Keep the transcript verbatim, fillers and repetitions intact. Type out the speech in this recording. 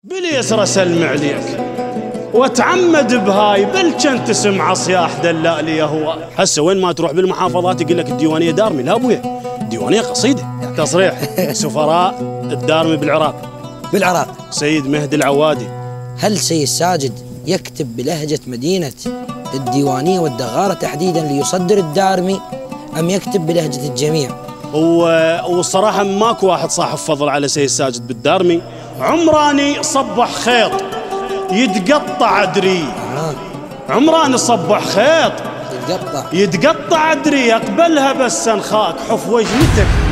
باليسرى سلم عليك وتعمد بهاي بل كنت تسمع صياح دلالي هو. هسه وين ما تروح بالمحافظات يقول لك الديوانيه دارمي. لا ابويا، الديوانيه قصيده تصريح سفراء الدارمي بالعراق. بالعراق سيد مهدي العوادي. هل سيد ساجد يكتب بلهجه مدينه الديوانيه والدغاره تحديدا ليصدر الدارمي ام يكتب بلهجه الجميع؟ والصراحه ماكو واحد صاحب فضل على سيد ساجد بالدارمي. عمراني صبح خيط يتقطع ادري. آه. عمراني صبح خيط يتقطع يتقطع ادري اقبلها بس انخاك حف وجنتك